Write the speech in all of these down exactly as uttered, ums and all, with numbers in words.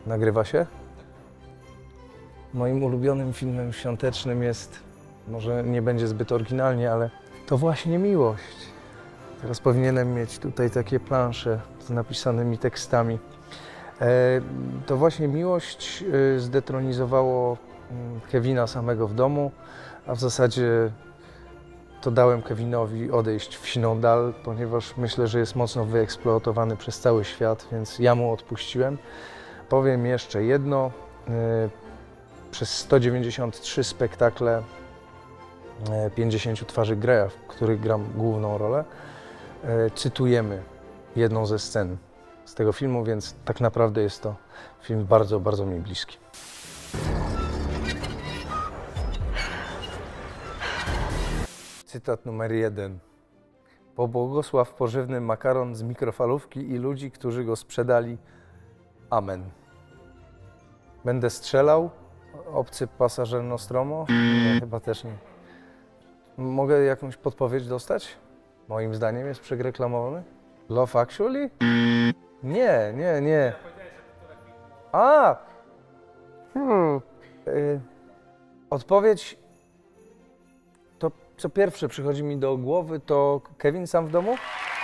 Nagrywa się? Moim ulubionym filmem świątecznym jest, może nie będzie zbyt oryginalnie, ale to właśnie Miłość. Teraz powinienem mieć tutaj takie plansze z napisanymi tekstami. E, to właśnie Miłość e, zdetronizowało Kevina samego w domu, a w zasadzie to dałem Kevinowi odejść w siną dal, ponieważ myślę, że jest mocno wyeksploatowany przez cały świat, więc ja mu odpuściłem. Powiem jeszcze jedno. Przez sto dziewięćdziesiąt trzy spektakle pięćdziesięciu twarzy Greya, w których gram główną rolę, cytujemy jedną ze scen z tego filmu, więc tak naprawdę jest to film bardzo, bardzo mi bliski. Cytat numer jeden. Pobłogosław pożywny makaron z mikrofalówki i ludzi, którzy go sprzedali. Amen. Będę strzelał? Obcy pasażer Nostromo? Nie, chyba też nie. Mogę jakąś podpowiedź dostać? Moim zdaniem jest przereklamowany. Love Actually? Nie, nie, nie. A! Hmm. Y odpowiedź, to co pierwsze przychodzi mi do głowy, to Kevin sam w domu?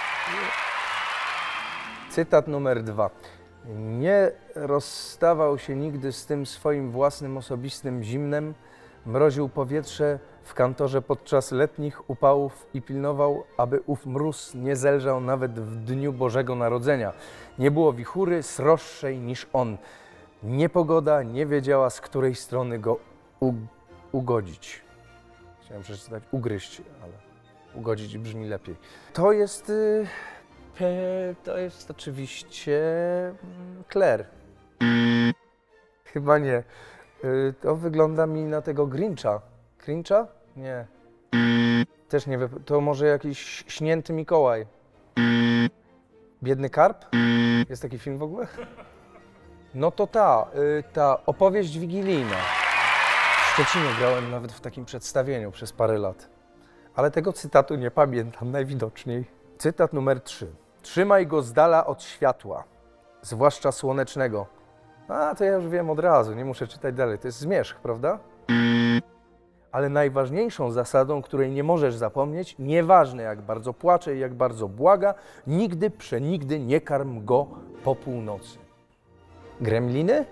Cytat numer dwa. Nie rozstawał się nigdy z tym swoim własnym osobistym zimnem, mroził powietrze w kantorze podczas letnich upałów i pilnował, aby ów mróz nie zelżał nawet w dniu Bożego Narodzenia. Nie było wichury sroższej niż on. Niepogoda nie wiedziała, z której strony go ugodzić. Chciałem przeczytać ugryźć, ale ugodzić brzmi lepiej. To jest... Y To jest oczywiście Claire. Chyba nie. To wygląda mi na tego Grincha. Grincha? Nie. Też nie wiem. To może jakiś śnięty Mikołaj. Biedny Karp? Jest taki film w ogóle? No to ta, ta opowieść wigilijna. W Szczecinie grałem nawet w takim przedstawieniu przez parę lat. Ale tego cytatu nie pamiętam najwidoczniej. Cytat numer trzy. Trzymaj go z dala od światła, zwłaszcza słonecznego. A, to ja już wiem od razu, nie muszę czytać dalej. To jest zmierzch, prawda? Ale najważniejszą zasadą, której nie możesz zapomnieć, nieważne jak bardzo płacze i jak bardzo błaga, nigdy, przenigdy nie karm go po północy. Gremliny?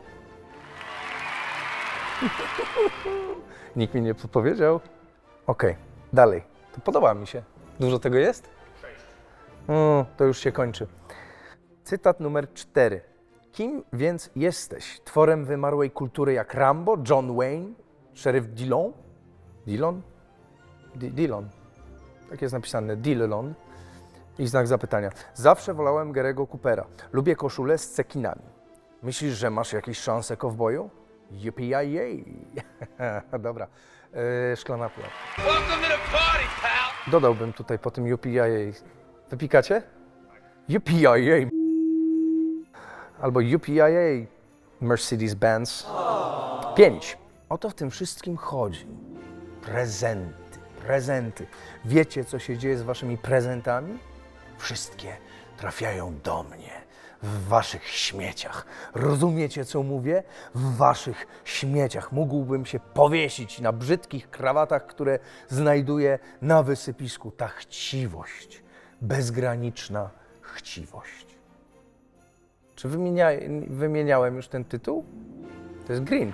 Nikt mi nie podpowiedział. Okej, okay, dalej. To podoba mi się. Dużo tego jest? O, to już się kończy. Cytat numer cztery. Kim więc jesteś? Tworem wymarłej kultury jak Rambo, John Wayne, szeryf Dillon? Dillon? D Dillon. Tak jest napisane, Dillon. I znak zapytania. Zawsze wolałem Gary'ego Coopera. Lubię koszulę z cekinami. Myślisz, że masz jakieś szanse, kowboju? Yippee-yay. Dobra. Yy, szklana pułap. Dodałbym tutaj po tym yippee-yay. Wypikacie? Yippee-yay. Albo yippee-yay. Mercedes-Benz. Pięć. O to w tym wszystkim chodzi. Prezenty, prezenty. Wiecie, co się dzieje z waszymi prezentami? Wszystkie trafiają do mnie. W waszych śmieciach. Rozumiecie, co mówię? W waszych śmieciach. Mógłbym się powiesić na brzydkich krawatach, które znajduję na wysypisku. Ta chciwość. Bezgraniczna chciwość. Czy wymienia, wymieniałem już ten tytuł? To jest Grinch.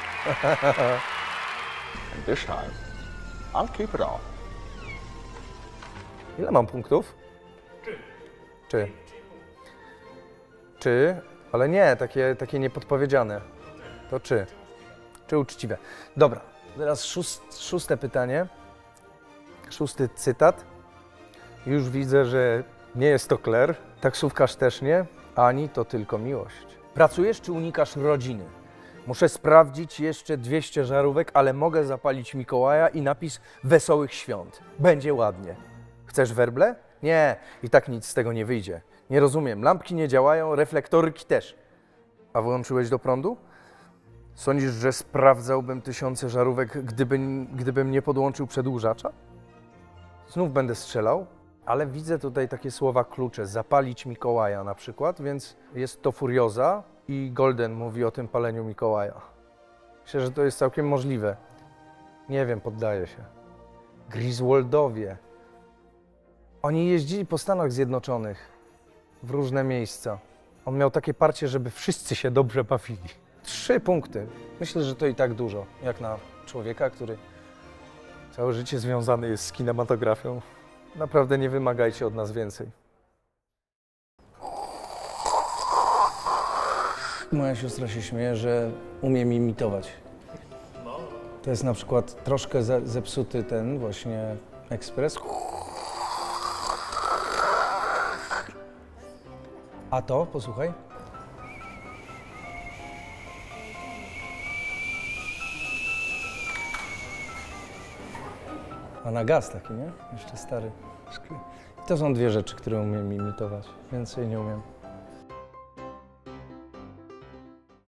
And this time, I'll keep it all. Ile mam punktów? Czy. Czy. Czy, ale nie, takie, takie niepodpowiedziane. To czy. Czy uczciwe. Dobra, teraz szóst, szóste pytanie. Szósty cytat. Już widzę, że nie jest to Claire, taksówkarz też nie, ani to tylko miłość. Pracujesz czy unikasz rodziny? Muszę sprawdzić jeszcze dwieście żarówek, ale mogę zapalić Mikołaja i napis Wesołych Świąt. Będzie ładnie. Chcesz werble? Nie, i tak nic z tego nie wyjdzie. Nie rozumiem, lampki nie działają, reflektorki też. A wyłączyłeś do prądu? Sądzisz, że sprawdzałbym tysiące żarówek, gdybym, gdybym nie podłączył przedłużacza? Znów będę strzelał, ale widzę tutaj takie słowa klucze. Zapalić Mikołaja na przykład, więc jest to Furioza, i Golden mówi o tym paleniu Mikołaja. Myślę, że to jest całkiem możliwe. Nie wiem, poddaję się. Griswoldowie. Oni jeździli po Stanach Zjednoczonych w różne miejsca. On miał takie parcie, żeby wszyscy się dobrze bawili. Trzy punkty. Myślę, że to i tak dużo, jak na człowieka, który całe życie związany jest z kinematografią. Naprawdę nie wymagajcie od nas więcej. Moja siostra się śmieje, że umiem imitować. To jest na przykład troszkę zepsuty ten właśnie ekspres. A to, posłuchaj. A na gaz taki, nie? Jeszcze stary. To są dwie rzeczy, które umiem imitować. Więcej nie umiem.